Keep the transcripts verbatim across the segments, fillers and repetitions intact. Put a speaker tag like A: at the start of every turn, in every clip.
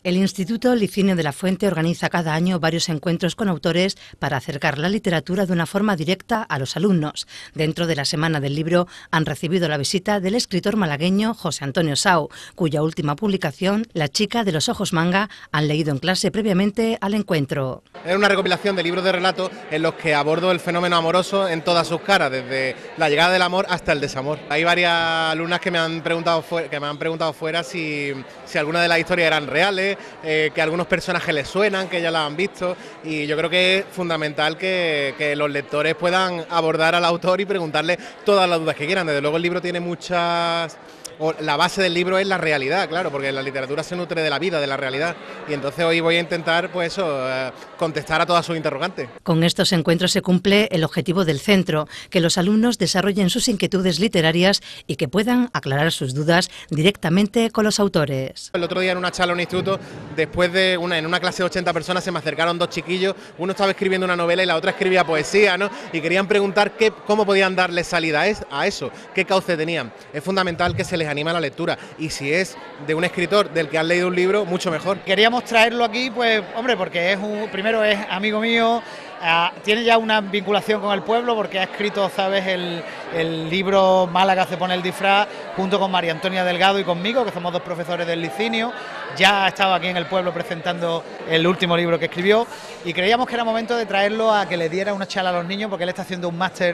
A: El Instituto Licinio de la Fuente organiza cada año varios encuentros con autores para acercar la literatura de una forma directa a los alumnos. Dentro de la Semana del Libro han recibido la visita del escritor malagueño José Antonio Sau, cuya última publicación, La chica de los ojos manga, han leído en clase previamente al encuentro.
B: Es una recopilación de libros de relatos en los que abordo el fenómeno amoroso en todas sus caras, desde la llegada del amor hasta el desamor. Hay varias alumnas que me han preguntado fuera, que me han preguntado fuera si, si algunas de las historias eran reales, eh, que algunos personajes les suenan, que ya las han visto, y yo creo que es fundamental que, que los lectores puedan abordar al autor y preguntarle todas las dudas que quieran. Desde luego el libro tiene muchas... O la base del libro es la realidad, claro, porque la literatura se nutre de la vida, de la realidad, y entonces hoy voy a intentar, pues eso, eh, contestar a todas sus interrogantes.
A: Con estos encuentros se cumple el objetivo del centro, que los alumnos desarrollen sus inquietudes literarias y que puedan aclarar sus dudas directamente con los autores.
B: El otro día en una charla en un instituto, después de una, en una clase de ochenta personas se me acercaron dos chiquillos, uno estaba escribiendo una novela y la otra escribía poesía, ¿no? Y querían preguntar qué, cómo podían darle salida a eso, qué cauce tenían. Es fundamental que se les anima a la lectura, y si es de un escritor del que han leído un libro, mucho mejor.
C: Queríamos traerlo aquí, pues hombre, porque es un, primero es amigo mío, uh, tiene ya una vinculación con el pueblo porque ha escrito, sabes, el, el libro Málaga se pone el disfraz junto con María Antonia Delgado y conmigo, que somos dos profesores del Licinio. Ya ha estado aquí en el pueblo presentando el último libro que escribió y creíamos que era momento de traerlo a que le diera una charla a los niños, porque él está haciendo un máster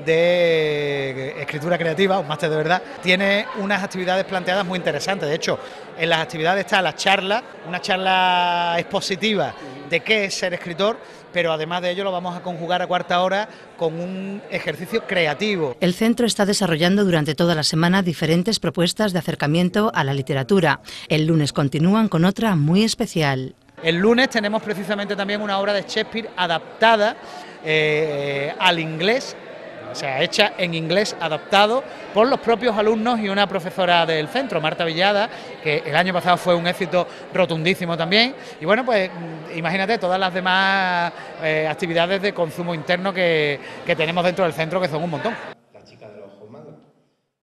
C: de escritura creativa, un máster de verdad. Tiene unas actividades planteadas muy interesantes. De hecho, en las actividades está la charla, una charla expositiva de qué es ser escritor, pero además de ello lo vamos a conjugar a cuarta hora con un ejercicio creativo.
A: El centro está desarrollando durante toda la semana diferentes propuestas de acercamiento a la literatura. El lunes continúan con otra muy especial.
C: El lunes tenemos precisamente también una obra de Shakespeare adaptada eh, al inglés, o sea, hecha en inglés, adaptado por los propios alumnos y una profesora del centro, Marta Villada, que el año pasado fue un éxito rotundísimo también. Y bueno, pues imagínate todas las demás eh, actividades de consumo interno que, que tenemos dentro del centro, que son un montón.